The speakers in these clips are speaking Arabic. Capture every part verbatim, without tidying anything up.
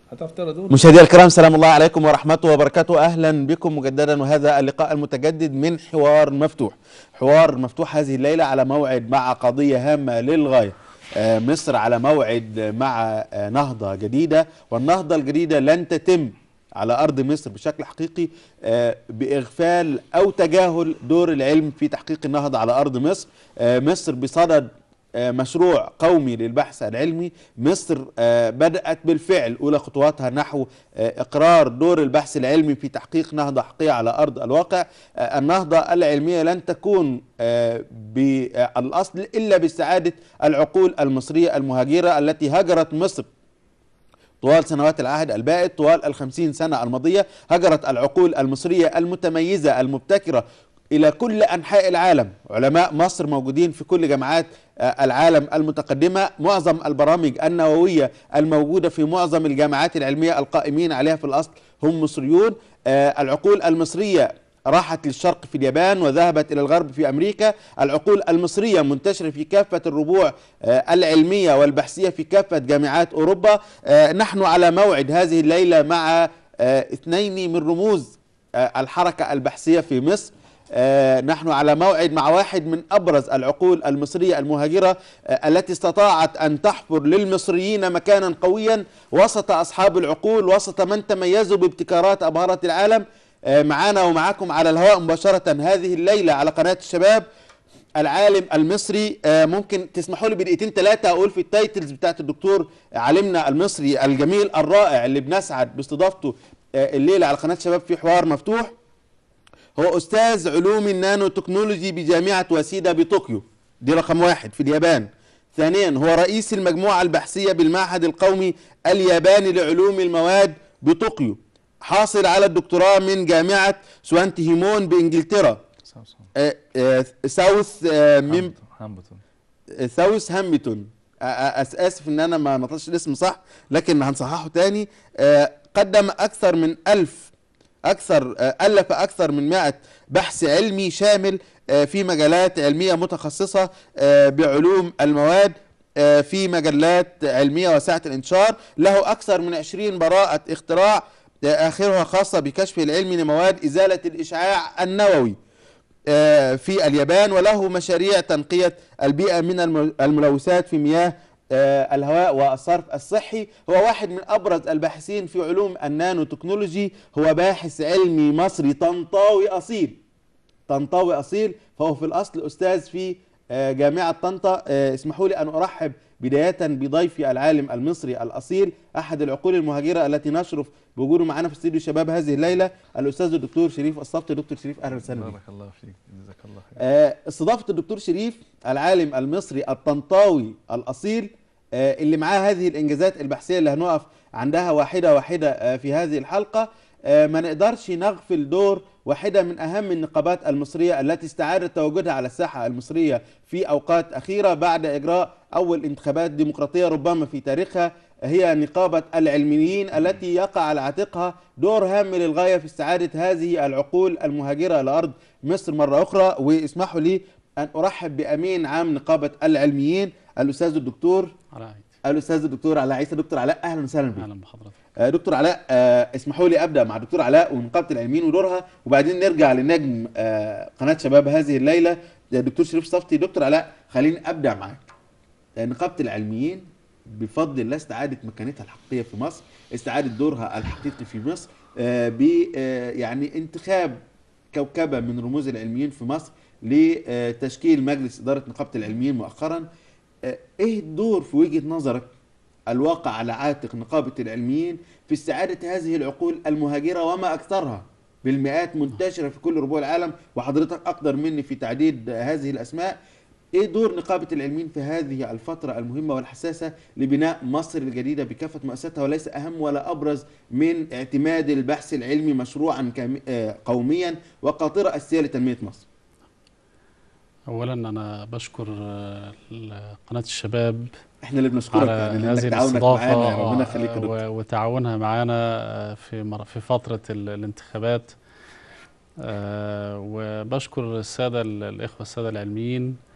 مشاهدينا الكرام، سلام الله عليكم ورحمته وبركاته. اهلا بكم مجددا، وهذا اللقاء المتجدد من حوار مفتوح. حوار مفتوح هذه الليله على موعد مع قضيه هامه للغايه. مصر على موعد مع نهضه جديده، والنهضه الجديده لن تتم على ارض مصر بشكل حقيقي باغفال او تجاهل دور العلم في تحقيق النهضه على ارض مصر. مصر بصدد مشروع قومي للبحث العلمي. مصر بدأت بالفعل أولى خطواتها نحو إقرار دور البحث العلمي في تحقيق نهضة حقيقية على أرض الواقع. النهضة العلمية لن تكون بالأصل إلا باستعادة العقول المصرية المهاجرة التي هاجرت مصر طوال سنوات العهد البائد، طوال الخمسين سنة الماضية. هجرت العقول المصرية المتميزة المبتكرة إلى كل أنحاء العالم. علماء مصر موجودين في كل جامعات العالم المتقدمة. معظم البرامج النووية الموجودة في معظم الجامعات العلمية القائمين عليها في الأصل هم مصريون. العقول المصرية راحت للشرق في اليابان وذهبت إلى الغرب في أمريكا. العقول المصرية منتشرة في كافة الربوع العلمية والبحثية في كافة جامعات أوروبا. نحن على موعد هذه الليلة مع اثنين من رموز الحركة البحثية في مصر. آه نحن على موعد مع واحد من أبرز العقول المصرية المهاجرة آه التي استطاعت أن تحفر للمصريين مكانا قويا وسط أصحاب العقول، وسط من تميزوا بابتكارات أبهرت العالم. آه معنا ومعكم على الهواء مباشرة هذه الليلة على قناة الشباب العالم المصري. آه ممكن تسمحوا لي بدقيقتين ثلاثة أقول في التايتلز بتاعت الدكتور عالمنا المصري الجميل الرائع اللي بنسعد باستضافته آه الليلة على قناة الشباب في حوار مفتوح. هو أستاذ علوم النانو تكنولوجي بجامعة واسيدا بطوكيو، دي رقم واحد في اليابان. ثانيا هو رئيس المجموعة البحثية بالمعهد القومي الياباني لعلوم المواد بطوكيو. حاصل على الدكتوراه من جامعة سوانتهيمون بإنجلترا. آه آه ساوث آه ميم هامبتون ساوث هامبتون. آسف إن أنا ما نطقتش الاسم صح، لكن هنصححه تاني. آه قدم أكثر من ألف أكثر ألف أكثر من مائة بحث علمي شامل في مجالات علمية متخصصة بعلوم المواد في مجلات علمية واسعة الانتشار. له أكثر من عشرين براءة اختراع آخرها خاصة بكشف العلم لمواد إزالة الإشعاع النووي في اليابان. وله مشاريع تنقية البيئة من الملوثات في مياه الهواء والصرف الصحي. هو واحد من أبرز الباحثين في علوم النانو تكنولوجي. هو باحث علمي مصري طنطاوي أصيل، طنطاوي أصيل. فهو في الأصل أستاذ في جامعة طنطا. اسمحوا لي أن أرحب بداية بضيفي العالم المصري الأصيل، أحد العقول المهاجرة التي نشرف بوجوده معنا في استديو شباب هذه الليلة، الأستاذ الدكتور شريف الصبتي. دكتور شريف أهلا وسهلا بك. بارك الله فيك، جزاك الله خير. استضافة الدكتور شريف العالم المصري الطنطاوي الأصيل اللي معاه هذه الإنجازات البحثية اللي هنقف عندها واحدة واحدة في هذه الحلقة. ما نقدرش نغفل دور واحدة من أهم النقابات المصرية التي استعادت تواجدها على الساحة المصرية في أوقات أخيرة بعد إجراء أول انتخابات ديمقراطية ربما في تاريخها. هي نقابة العلميين التي يقع على عاتقها دور هام للغاية في استعادة هذه العقول المهاجرة لأرض مصر مرة أخرى. واسمحوا لي أن أرحب بأمين عام نقابة العلميين الأستاذ الدكتور علاء الأستاذ الدكتور علاء عيسى. دكتور علاء أهلا وسهلا بك. أهلا بحضرتك. دكتور علاء، اسمحوا لي أبدأ مع دكتور علاء ونقابة العلميين ودورها، وبعدين نرجع لنجم قناة شباب هذه الليلة دكتور شريف الصبتي. دكتور علاء خليني أبدأ معاك. نقابة العلميين بفضل الله استعادت مكانتها الحقيقية في مصر، استعادت دورها الحقيقي في مصر ب يعني انتخاب كوكبة من رموز العلميين في مصر لتشكيل مجلس إدارة نقابة العلميين مؤخرا. ايه الدور في وجهة نظرك الواقع على عاتق نقابة العلميين في استعادة هذه العقول المهاجرة وما أكثرها بالمئات منتشرة في كل ربوع العالم، وحضرتك أقدر مني في تعديد هذه الأسماء. ايه دور نقابة العلميين في هذه الفترة المهمة والحساسة لبناء مصر الجديدة بكافة مؤسساتها، وليس أهم ولا أبرز من اعتماد البحث العلمي مشروعا قوميا وقاطرة أساسية لتنمية مصر؟ اولا انا بشكر قناه الشباب، احنا اللي بنشكرك على يعني هذه تعاونك معانا، ربنا يخليك يا دكتور. وتعاونها معانا في في فتره الانتخابات. وبشكر الساده الاخوه الساده العلميين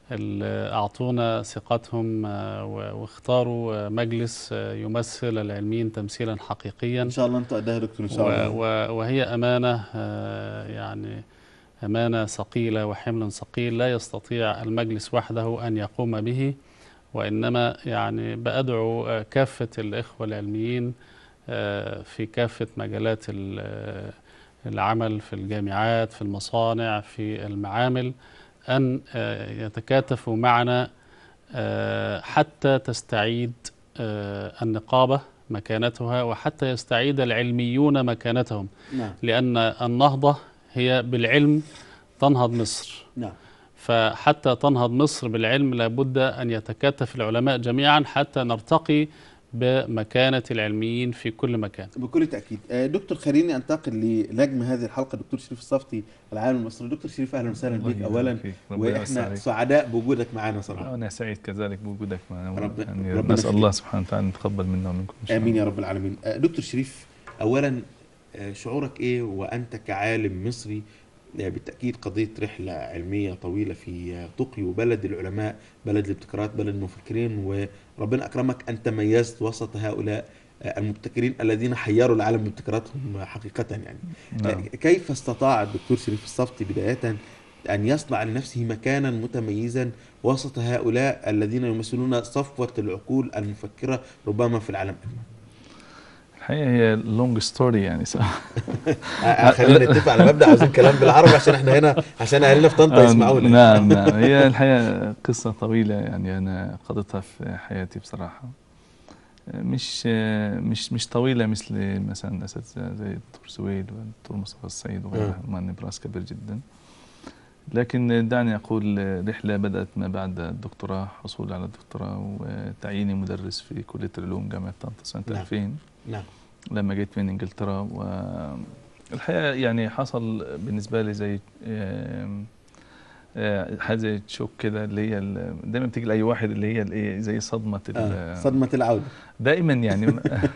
ال- أعطونا ثقتهم آه، و- واختاروا آه، مجلس آه، يمثل العلميين تمثيلا حقيقيا. ان شاء الله انت قدها يا دكتور ان و- شاء الله. و- وهي أمانة، آه، يعني أمانة ثقيلة وحمل ثقيل لا يستطيع المجلس وحده أن يقوم به، وإنما يعني بأدعو آه، كافة الإخوة العلميين آه، في كافة مجالات ال- آه، العمل في الجامعات، في المصانع، في المعامل، أن آه، يتكاتفوا معنا آه، حتى تستعيد آه، النقابة مكانتها، وحتى يستعيد العلميون مكانتهم، نعم لأن النهضة هي بالعلم تنهض مصر. نعم. فحتى تنهض مصر بالعلم لابد أن يتكاتف العلماء جميعا حتى نرتقي بمكانة العلميين في كل مكان. بكل تأكيد. آه، دكتور خليني أنتقل لنجم هذه الحلقة دكتور شريف الصفتي العالم المصري. دكتور شريف أهلا وسهلا الله بك أولا، يبارك فيك. ربنا يوسع وإحنا عليك. سعداء بوجودك معنا صراحة. أنا سعيد كذلك بوجودك معنا. رب- يعني ربنا نسأل الله يخليك. سبحانه وتعالى يتقبل منا ومنكم إن شاء آمين الله. يا رب العالمين. آه، دكتور شريف، أولا آه، شعورك إيه وأنت كعالم مصري؟ آه، بالتأكيد قضيت رحلة علمية طويلة في آه، طوكيو، بلد العلماء، بلد الابتكارات، بلد المفكرين، وربنا أكرمك أن تميزت وسط هؤلاء آه، المبتكرين الذين حيروا العالم بابتكاراتهم حقيقة يعني. آه، نعم. كيف استطاع الدكتور شريف الصفتي بداية أن يصنع لنفسه مكانا متميزا وسط هؤلاء الذين يمثلون صفوة العقول المفكرة ربما في العالم أجمع؟ الحقيقة هي لونج ستوري يعني صح. آه، خلينا نتفق على مبدأ، عاوزين كلام بالعربي عشان احنا هنا، عشان اهلنا في طنطا يسمعونا. نعم نعم. هي الحقيقة قصة طويلة يعني أنا قضيتها في حياتي بصراحة. مش مش مش طويلة مثل مثلا أساتذة زي الدكتور سويد والدكتور مصطفى السيد وغيرهم، مع نبراس كبير جدا. لكن دعني أقول رحلة بدأت ما بعد الدكتوراه، حصولي على الدكتوراه وتعييني مدرس في كلية العلوم جامعة طنطا سنة نعم. ألفين نعم. لما جيت من إنجلترا. والحقيقة يعني حصل بالنسبة لي زي آم، آه، حاجة زي شوك كده، اللي هي ال- دايما بتيجي لأي واحد اللي هي الإيه زي صدمة ال- آه. صدمة العودة. دائما يعني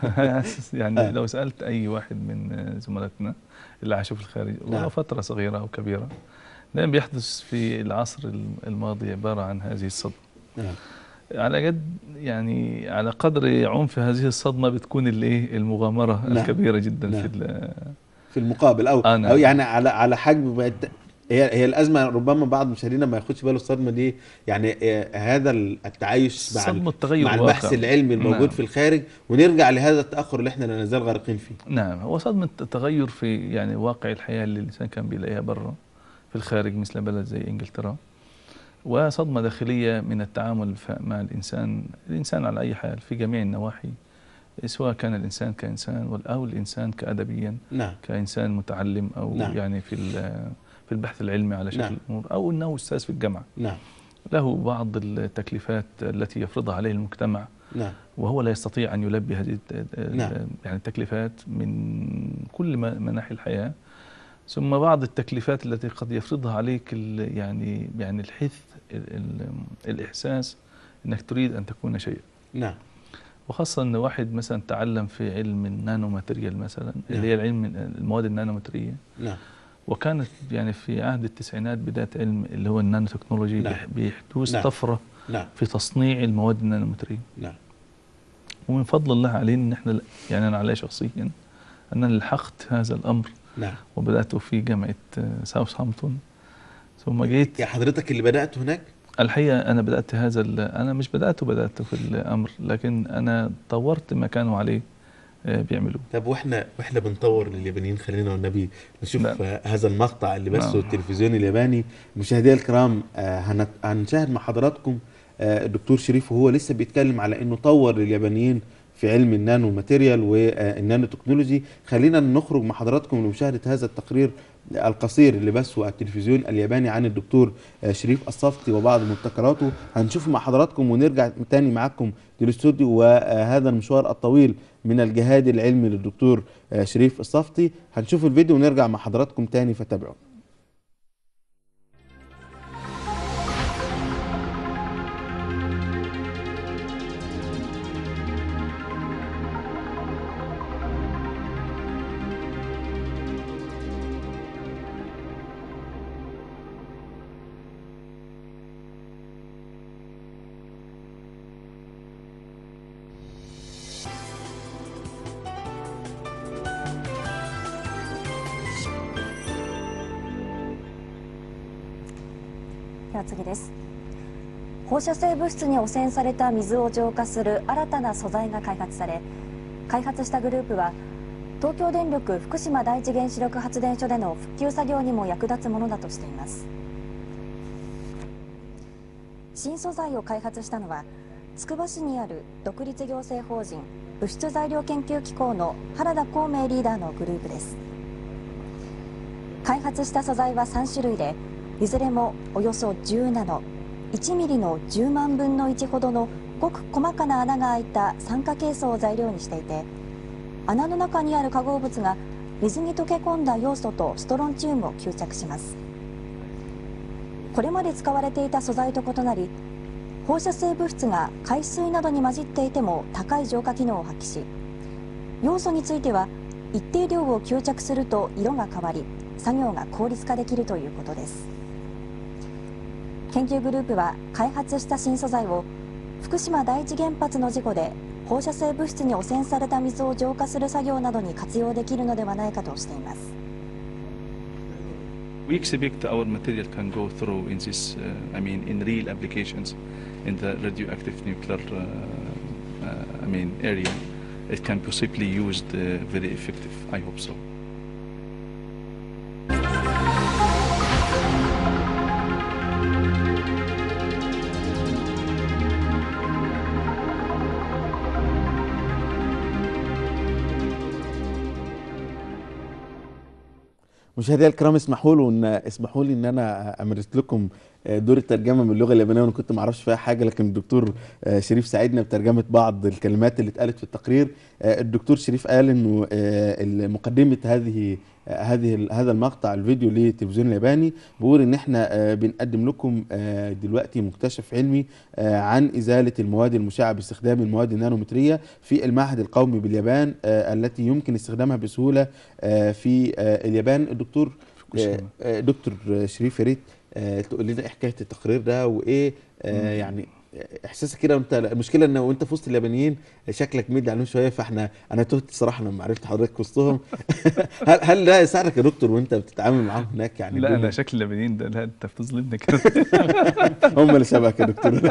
يعني آه. لو سألت أي واحد من زملاتنا اللي عاشوا في الخارج نعم. ولو فترة صغيرة أو كبيرة، دائما بيحدث في العصر الماضي عبارة عن هذه الصدمة. نعم. على قد يعني على قدر عنف هذه الصدمة بتكون الايه المغامرة نعم. الكبيرة جدا نعم. في ال- في المقابل او آه، نعم. او يعني على على حجم بقت- هي هي الازمه، ربما بعض مشاهدينا ما ياخدش باله الصدمه دي يعني. آه، هذا التعايش مع ال- صدمة تغير مع البحث الواقع. العلمي الموجود نعم. في الخارج، ونرجع لهذا التاخر اللي احنا لا نزال غارقين فيه. نعم، هو صدمة تغير في يعني واقع الحياة اللي الإنسان كان بيلاقيها برا في الخارج مثل بلد زي إنجلترا، وصدمة داخلية من التعامل ف- مع الإنسان الإنسان على أي حال في جميع النواحي، سواء كان الإنسان كإنسان أو الإنسان كأدبيا، نعم. كإنسان متعلم أو نعم. يعني في ال- في البحث العلمي على شكل نعم. الأمور، أو أنه أستاذ في الجامعة نعم. له بعض التكليفات التي يفرضها عليه المجتمع، نعم. وهو لا يستطيع أن يلبي هذه الت- نعم. يعني التكليفات من كل ما- مناحي الحياة. ثم بعض التكليفات التي قد يفرضها عليك ال- يعني يعني الحث ال- ال- الإحساس أنك تريد أن تكون شيئا. نعم. وخاصة أن واحد مثلا تعلم في علم النانو ماتيريال مثلا، اللي هي العلم المواد النانومترية، نعم. وكانت يعني في عهد التسعينات بداية علم اللي هو النانو تكنولوجي، نعم. بيحدوث نعم. طفرة نعم. في تصنيع المواد النانومترية. نعم. ومن فضل الله علينا ان احنا يعني انا علي شخصيا ان انا لحقت هذا الامر، نعم. وبدات في جامعه ساوثهامبتون. ثم جيت يا حضرتك اللي بدأت هناك؟ الحقيقه انا بدات هذا انا مش بدات بدات في الامر، لكن انا طورت ما كانوا عليه آه، بيعملوه. طب واحنا واحنا بنطور لليابانيين، خلينا والنبي نشوف نعم. آه، هذا المقطع اللي بثه نعم. التلفزيون الياباني. مشاهدينا الكرام، آه، هنت- هنشاهد مع حضراتكم آه، الدكتور شريف وهو لسه بيتكلم على انه طور لليابانيين في علم النانو ماتيريال والنانو تكنولوجي. خلينا نخرج مع حضراتكم لمشاهدة هذا التقرير القصير اللي بثه التلفزيون الياباني عن الدكتور آه، شريف الصفتي وبعض مبتكراته. هنشوفه مع حضراتكم ونرجع تاني معاكم للاستوديو، وهذا المشوار الطويل من الجهاد العلمي للدكتور آه، شريف الصفتي. هنشوف الفيديو ونرجع مع حضراتكم تاني، فتابعوا. は次です。放射性物質に汚染された水を浄化する新たな素材が開発され、開発したグループは東京電力福島第一原子力発電所での復旧作業にも役立つものだとしています。新素材を開発したのはつくば市にある独立行政法人物質材料研究機構の原田孔明リーダーのグループです。開発した素材はさん種類で、いずれもおよそじゅうナノ、いちミリのじゅうまんぶんのいちほどのごく細かな穴が開いた酸化ケイ素を材料にしていて、穴の中にある化合物が水に溶け込んだヨウ素とストロンチウムを吸着します。これまで使われていた素材と異なり、放射性物質が海水などに混じっていても高い浄化機能を発揮し、ヨウ素については一定量を吸着すると色が変わり、作業が効率化できるということです。研究グループは開発した新素材を福島第一原発の事故で放射性物質に汚染された水を浄化する作業などに活用できるのではないかとしています。 We expect our material can go through in this, uh, I mean, in real applications in the radioactive nuclear, uh, uh, I mean, area. It can possibly used uh, very effective. I hope so. مشاهدينا الكرام، اسمحوا له ان اسمحوا لي ان انا امارس لكم دور الترجمه من اللغه اليابانيه، وانا كنت ما اعرفش فيها حاجه، لكن الدكتور شريف ساعدنا بترجمه بعض الكلمات اللي اتقالت في التقرير. الدكتور شريف قال انه مقدمه هذه هذه هذا المقطع الفيديو للتلفزيون الياباني بيقول ان احنا بنقدم لكم دلوقتي مكتشف علمي عن ازاله المواد المشعه باستخدام المواد النانومتريه في المعهد القومي باليابان التي يمكن استخدامها بسهوله في اليابان. الدكتور دكتور شريف، يا ريت تقول لنا ايه حكايه التقرير ده وايه يعني احساسك كده وانت، المشكله ان وانت في وسط اليابانيين شكلك ميد عليهم شويه، فاحنا انا تهت الصراحه لما عرفت حضرتك وسطهم. هل هل ده يساعدك يا دكتور وانت بتتعامل معاهم هناك يعني؟ لا انا شكل اليابانيين ده، لا انت بتظلمني كده. هم اللي شبهك يا دكتور.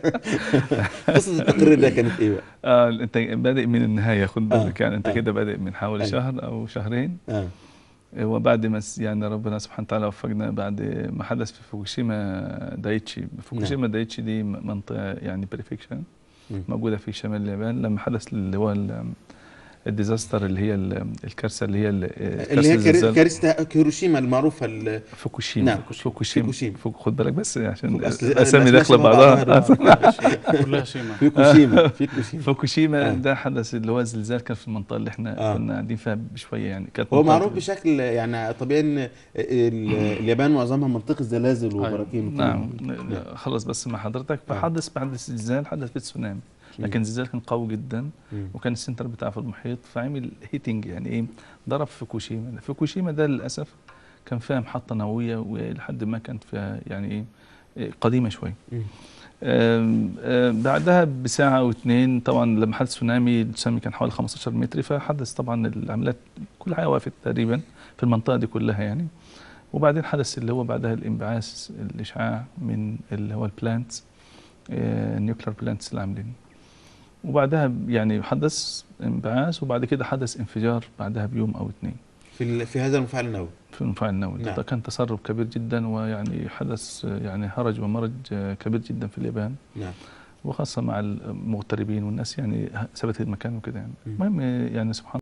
قصه التقرير ده كانت ايه بقى؟ اه انت بادئ من النهايه، خد بالك. آه. يعني انت آه. كده بادئ من حوالي آه. شهر او شهرين. اه وبعد ما يعني ربنا سبحانه وتعالى وفقنا بعد ما حدث في فوكوشيما دايتشي. فوكوشيما دايتشي دي منطقة يعني بريفكشن موجودة في شمال اليابان. لما حدث اللي هو الديزاستر اللي هي الكارثة اللي هي اللي هي كارثة هيروشيما المعروفة. فوكوشيما. نعم. فوكوشيما. خد بالك بس عشان الأسامي داخلة بعضها. كلها شيما. فوكوشيما. فوكوشيما ده حدث اللي هو زلزال كان في المنطقة اللي احنا آه. كنا قاعدين فيها بشوية يعني. كانت هو معروف بشكل يعني طبيعي ان اليابان معظمها منطقة زلازل وبراكين. نعم. خلص بس مع حضرتك، فحدث بعد الزلزال حدث بالتسونامي، لكن الزلزال كان قوي جدا وكان السنتر بتاعه في المحيط، فعمل هيتنج يعني ايه، ضرب فوكوشيما. فوكوشيما ده للاسف كان فيها محطه نوويه ولحد ما كانت فيها يعني ايه قديمه شويه. بعدها بساعه او اثنين طبعا لما حدث تسونامي، التسونامي كان حوالي خمستاشر متر، فحدث طبعا العمليات كل حاجه وقفت تقريبا في المنطقه دي كلها يعني. وبعدين حدث اللي هو بعدها الانبعاث الاشعاع من اللي هو البلانتس، النيوكلير بلانتس اللي عاملين. وبعدها يعني حدث انبعاث، وبعد كده حدث انفجار بعدها بيوم او اثنين في في هذا المفاعل النووي. في المفاعل النووي. نعم. ده كان تسرب كبير جدا، ويعني حدث يعني هرج ومرج كبير جدا في اليابان. نعم. وخاصه مع المغتربين والناس يعني ثبتت المكان وكده يعني. المهم يعني سبحان